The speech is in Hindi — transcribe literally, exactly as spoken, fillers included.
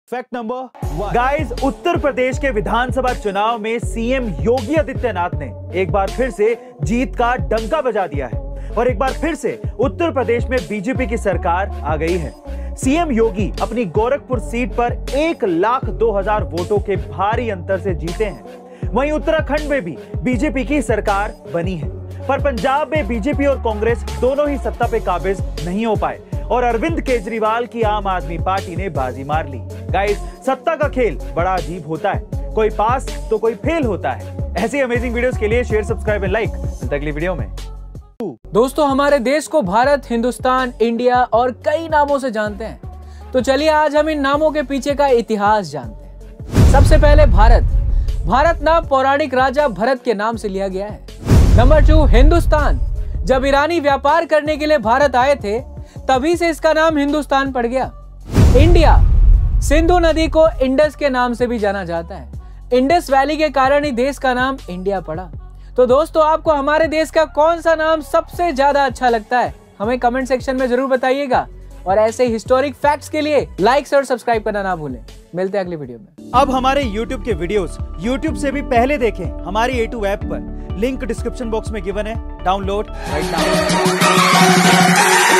Fact number guys, Uttar Pradesh के विधानसभा चुनाव में सीएम योगी आदित्यनाथ ने एक बार फिर से जीत का डंका बजा दिया है और एक बार फिर से उत्तर प्रदेश में बीजेपी की सरकार आ गई है। सीएम योगी अपनी गोरखपुर सीट पर एक लाख दो हजार वोटों के भारी अंतर से जीते हैं। वहीं उत्तराखंड में भी बीजेपी की सरकार बनी है, पर पंजाब में बीजेपी और कांग्रेस दोनों ही सत्ता पे काबिज नहीं हो पाए और अरविंद केजरीवाल की आम आदमी पार्टी ने बाजी मार ली। गाइस, सत्ता का खेल बड़ा अजीब होता है, कोई पास तो कोई फेल होता है। ऐसी अमेजिंग वीडियोस के लिए शेयर, सब्सक्राइब एंड लाइक। मिलते अगली वीडियो में। दोस्तों, हमारे देश को भारत, हिंदुस्तान, इंडिया और कई नामों से जानते हैं, तो चलिए आज हम इन नामों के पीछे का इतिहास जानते हैं। सबसे पहले भारत। भारत नाम पौराणिक राजा भरत के नाम से लिया गया है। Number two, Hindustan. जब ईरानी व्यापार करने के लिए भारत आए थे, तभी से इसका नाम हिंदुस्तान पड़ गया। इंडिया। सिंधु नदी को इंडस के नाम से भी जाना जाता है। इंडस वैली के कारण ही देश का नाम इंडिया पड़ा। तो दोस्तों, आपको हमारे देश का कौन सा नाम सबसे ज्यादा अच्छा लगता है, हमें कमेंट सेक्शन में जरूर बताइएगा। और ऐसे हिस्टोरिक फैक्ट्स के लिए लाइक और सब्सक्राइब करना ना भूलें। मिलते हैं अगली वीडियो में। अब हमारे यूट्यूब के वीडियोस यूट्यूब से भी पहले देखें हमारी ए टू ऐप पर। लिंक डिस्क्रिप्शन बॉक्स में गिवन है, डाउनलोड राइट नाउ।